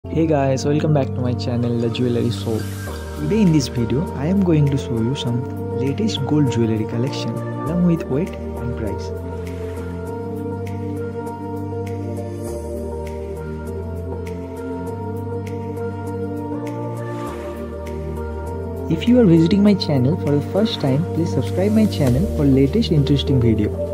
Hey guys, welcome back to my channel, the Jewellery Show. Today in this video, I am going to show you some latest gold jewelry collection along with weight and price. If you are visiting my channel for the first time, please subscribe my channel for latest interesting video.